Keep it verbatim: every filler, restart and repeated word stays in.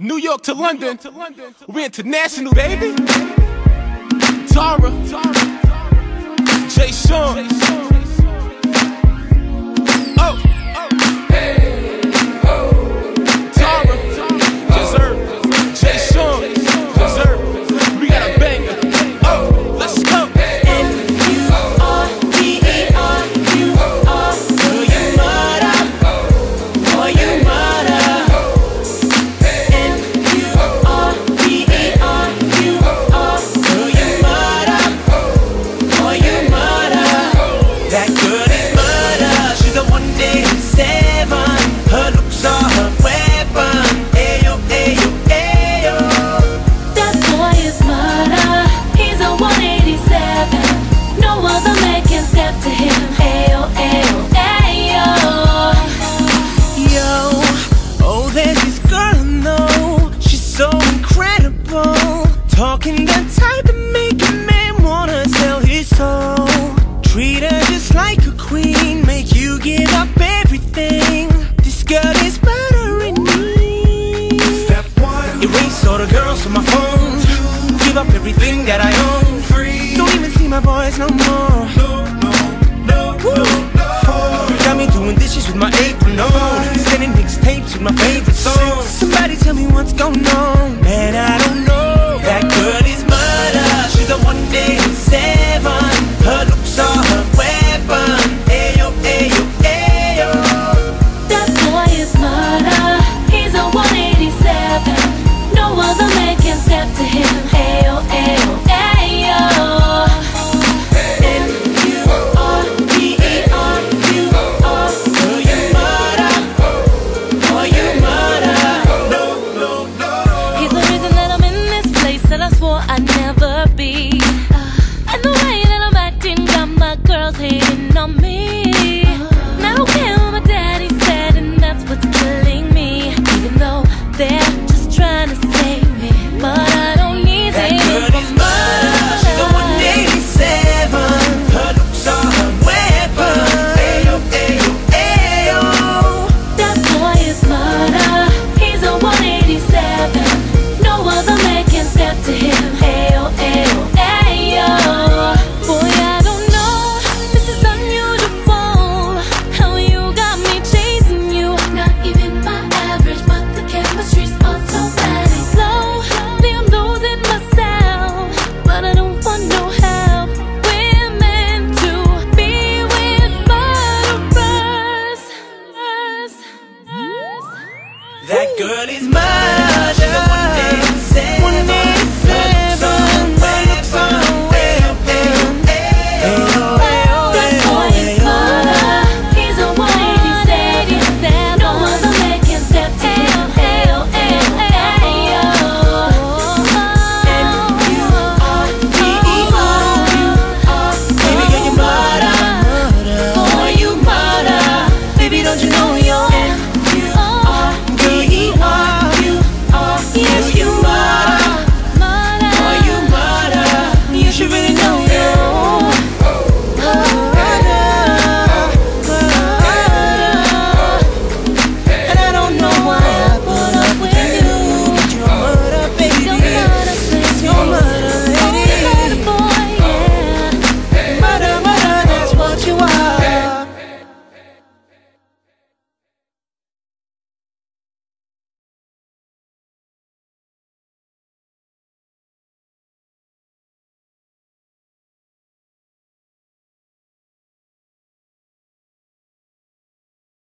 New York to London, we're international, baby. Thara, Jay Sean. Oh, hey, oh, Thara, Deserve, Jay Sean, Deserve. We got a banger. Oh, let's go. Talking that type of make a man wanna sell his soul. Treat her just like a queen, make you give up everything. This girl is murdering me. Step one, erase all the girls from my phone. two, give up everything that I own. three, don't even see my boys no more. No, no, no, no, no. Four, got me doing dishes with my apron on, sending mixtapes with my favorite songs.